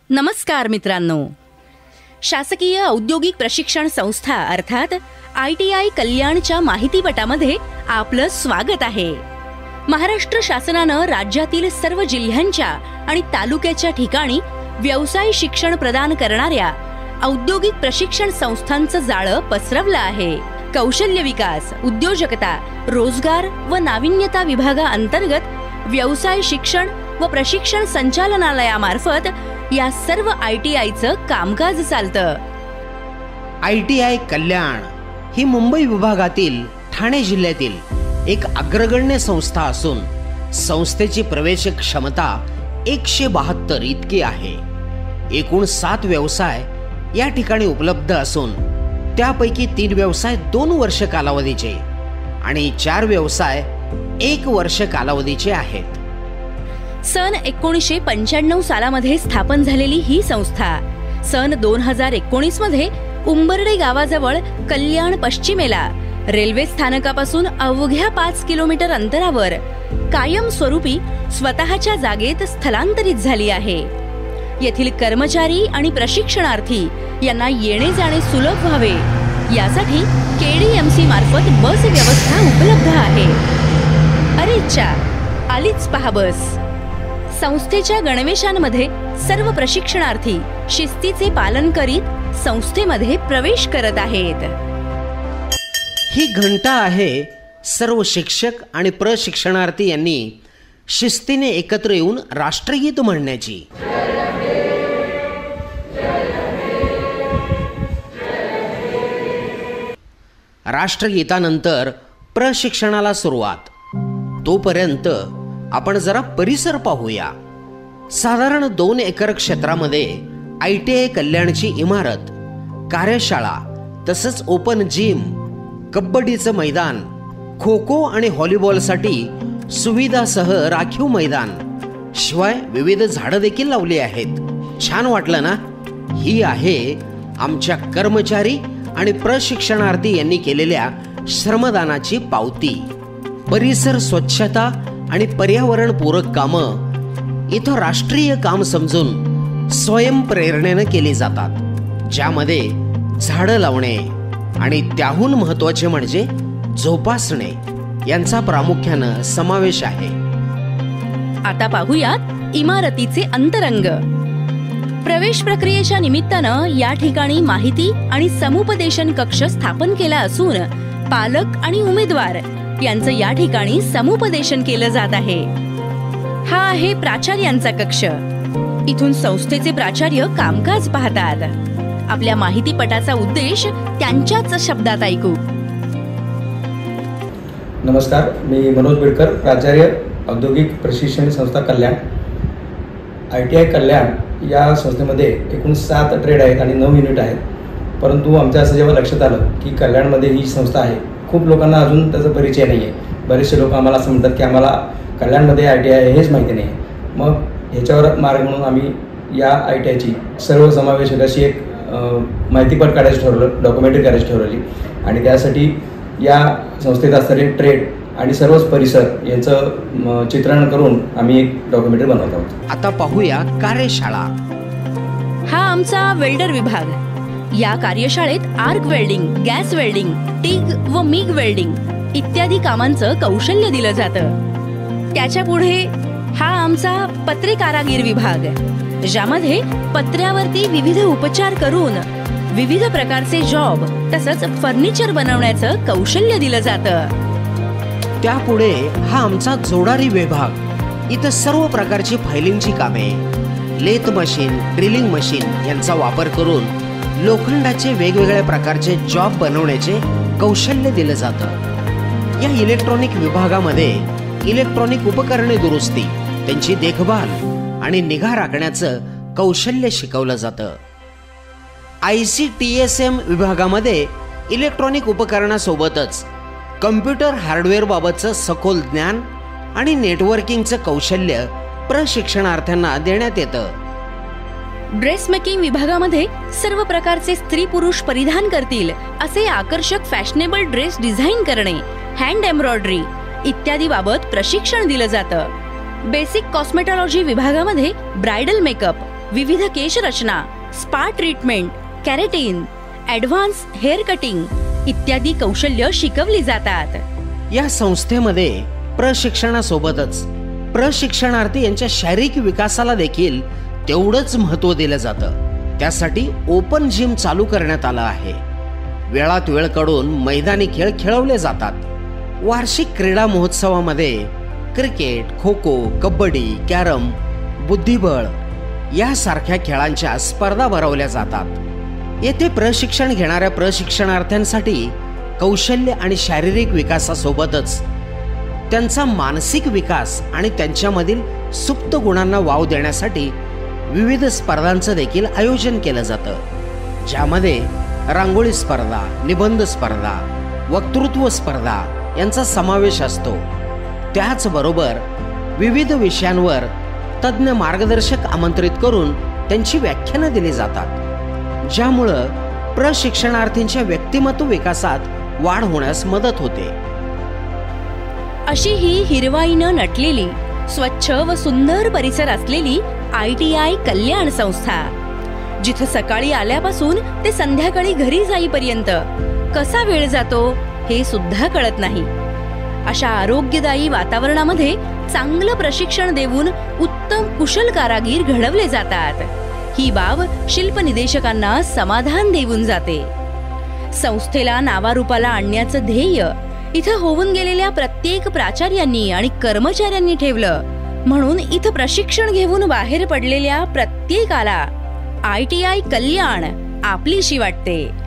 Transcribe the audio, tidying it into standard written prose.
नमस्कार मित्रांनो. शासकीय औद्योगिक प्रशिक्षण संस्था अर्थात ITI कल्याणच्या माहितीपटामध्ये आपलं स्वागत आहे. महाराष्ट्र शासनानं राज्यातील सर्व जिल्ह्यांच्या आणि तालुक्याच्या ठिकाणी व्यवसाय शिक्षण प्रदान करणाऱ्या औद्योगिक प्रशिक्षण संस्थांचं जाळं पसरवलं आहे. कौशल्य विकास, उद्योजकता, रोजगार व नाविन्यता विभागाअंतर्गत व्यवसाय शिक्षण व प्रशिक्षण संचालनालयामार्फत या सर्व ITIचं कामकाज चालतं. ITI कल्याण ही मुंबई विभागातील ठाणे जिल्ह्यातील एक अग्रगण्य संस्था असून संस्थेची प्रवेश क्षमता 172 इतकी आहे. एकूण 7 व्यवसाय या ठिकाणी उपलब्ध असून त्यापैकी 3 व्यवसाय 2 वर्ष कालावधीचे आणि 4 व्यवसाय 1 वर्ष कालावधीचे आहेत. सन 1995 सालामध्ये स्थापन झालेली ही संस्था सन 2019 मध्ये उंबर्डे गावाजवळ कल्याण पश्चिमेला रेल्वे स्थानकापासून अवघ्या 5 किलोमीटर अंतरावर कायमस्वरूपी स्वतःच्या जागेत स्थलांतरित झाली आहे. येथील कर्मचारी आणि प्रशिक्षणार्थी यांना येणे जाणे सुलभ व्हावे यासाठी KDMC मार्फत बस व्यवस्था उपलब्ध आहे. अरे चा, आलीच पहा बस. संस्थेच्या गणवेशांमध्ये सर्व प्रशिक्षणार्थी शिस्तीचे पालन करीत संस्थेमध्ये प्रवेश करत आहेत. ही घंटा आहे सर्व शिक्षक आणि प्रशिक्षणार्थी यांनी शिस्तीने एकत्र येऊन राष्ट्रगीत म्हणण्याची. राष्ट्रगीतानंतर प्रशिक्षणाला सुरुवात. तोपर्यंत आपण जरा परिसर पाहूया. साधारण 2 एकर क्षेत्रामध्ये ITI कल्याणची इमारत, कार्यशाळा तसंच ओपन जिम, कबड्डीचं मैदान, खो खो आणि व्हॉलीबॉलसाठी सुविधासह राखीव मैदान, शिवाय विविध झाडं देखील लावली आहेत. छान वाटलं ना? ही आहे आमच्या कर्मचारी आणि प्रशिक्षणार्थी यांनी केलेल्या श्रमदानाची पावती. परिसर स्वच्छता आणि पर्यावरणपूरक कामं इथं राष्ट्रीय काम समजून स्वयंप्रेरणेनं केली जातात, ज्यामध्ये झाडं लावणे आणि त्याहून महत्त्वाचे म्हणजे जोपासणे यांचा प्रामुख्यानं समावेश आहे. आता पाहूयात इमारतीचे अंतरंग. प्रवेश प्रक्रियेच्या निमित्तानं या ठिकाणी माहिती आणि समुपदेशन कक्ष स्थापन केला असून पालक आणि उमेदवार यांचं या ठिकाणी समुपदेशन केलं जात आहे. हा आहे प्राचार्यांचा कक्ष. इथून संस्थेचे प्राचार्य कामकाज पाहतात. आपल्या माहितीपटाचा उद्देश त्यांच्याच शब्दात ऐकू. नमस्कार, मी मनोज बिडकर, प्राचार्य औद्योगिक प्रशिक्षण संस्था कल्याण. ITI कल्याण या संस्थेमध्ये एकूण 7 ट्रेड आहेत आणि 9 युनिट आहेत. परंतु आमच्या असं जेव्हा लक्षात आलं की कल्याणमध्ये ही संस्था आहे, खूप लोकांना अजून त्याचा परिचय नाही आहे. बरेचसे लोक आम्हाला असं म्हणतात की आम्हाला कल्याणमध्ये ITI आहे हेच माहिती नाही आहे. मग ह्याच्यावर मार्ग म्हणून आम्ही या ITIची सर्वसमावेशक अशी एक माहितीपट काढायचं ठरवलं, डॉक्युमेंटरी करायची ठरवली आणि त्यासाठी या संस्थेत असणारे ट्रेड आणि सर्वच परिसर यांचं चित्रण करून आम्ही एक डॉक्युमेंटरी बनवत आहोत. आता पाहूया कार्यशाळा. हा आमचा वेल्डर विभाग. या कार्यशाळेत arc welding, gas welding, TIG व मिग वेल्डिंग इत्यादी कामांचं कौशल्य दिलं जातं. त्याच्या पुढे हा आमचा पत्रे कारागीर विभाग, ज्यामध्ये पत्र्यावरती विविध उपचार करून विविध प्रकारचे जॉब तसंच फर्निचर बनवण्याचं कौशल्य दिलं जातं. त्यापुढे हा आमचा जोडारी विभाग. इथं सर्व प्रकारची फायलिंगची कामे, लेथ मशीन, ड्रिलिंग मशीन यांचा वापर करून लोखंडाचे वेगवेगळ्या प्रकारचे जॉब बनवण्याचे कौशल्य दिलं जातं. या इलेक्ट्रॉनिक विभागामध्ये इलेक्ट्रॉनिक उपकरणे दुरुस्ती, त्यांची देखभाल आणि निगा राखण्याचं कौशल्य शिकवलं जातं. ICTSM विभागामध्ये इलेक्ट्रॉनिक उपकरणासोबतच कम्प्युटर हार्डवेअर बाबतचं सखोल ज्ञान आणि नेटवर्किंगचं कौशल्य प्रशिक्षणार्थ्यांना देण्यात येतं. ड्रेस मेकिंग विभागामध्ये सर्व प्रकारचे स्त्री पुरुष परिधान करतील असे आकर्षक फॅशनेबल ड्रेस डिझाईन करणे, हँड एम्ब्रॉयडरी इत्यादी बाबत प्रशिक्षण दिलं जातं. बेसिक कॉस्मेटॉलॉजी विभागामध्ये ब्रायडल मेकअप, विविध केशरचना, spa treatment, keratin, advance hair cutting इत्यादी कौशल्य शिकवली जातात। या संस्थेमध्ये प्रशिक्षणासोबतच प्रशिक्षणार्थी यांच्या शारीरिक विकासाला देखील तेवढंच महत्त्व दिलं जातं। त्यासाठी ओपन जिम चालू करण्यात आलं आहे। वेळात वेळ काढून मैदानी खेळ खेळवले जातात। वार्षिक क्रीडा महोत्सवामध्ये क्रिकेट, खो खो, कबड्डी, कॅरम, बुद्धिबळ यासारख्या खेळांच्या स्पर्धा भरवल्या जातात। येथे प्रशिक्षण घेणाऱ्या प्रशिक्षणार्थ्यांसाठी कौशल्य आणि शारीरिक विकासासोबतच त्यांचा मानसिक विकास आणि त्यांच्यामधील सुप्त गुणांना वाव देण्यासाठी विविध स्पर्धांचं देखील आयोजन केलं जातं, ज्यामध्ये रांगोळी स्पर्धा, निबंध स्पर्धा, वक्तृत्व स्पर्धा यांचा समावेश असतो। त्याचबरोबर विविध विषयांवर तज्ज्ञ मार्गदर्शक आमंत्रित करून त्यांची व्याख्यानं दिली जातात, ज्यामुळं प्रशिक्षणार्थींच्या व्यक्तिमत्व विकासात वाढ होण्यास मदत होते। अशी ही हिरवाईनं नटलेली, स्वच्छ व सुंदर परिसर असलेली ITI कल्याण संस्था, जिथे सकाळी आल्यापासून ते संध्याकाळी घरी जाईपर्यंत कसा वेळ जातो हे सुद्धा कळत नाही। अशा आरोग्यदायी वातावरणामध्ये चांगलं प्रशिक्षण देऊन उत्तम कुशल कारागीर घडवले जातात। ही बाब शिल्पनिदेशकांना समाधान देऊन जाते। संस्थेला नावारूपाला आणण्याचं ध्येय इथं होऊन गेलेल्या प्रत्येक प्राचार्यांनी आणि कर्मचाऱ्यांनी ठेवलं, म्हणून इथं प्रशिक्षण घेऊन बाहेर पडलेल्या प्रत्येकाला ITI कल्याण आपलीशी वाटते।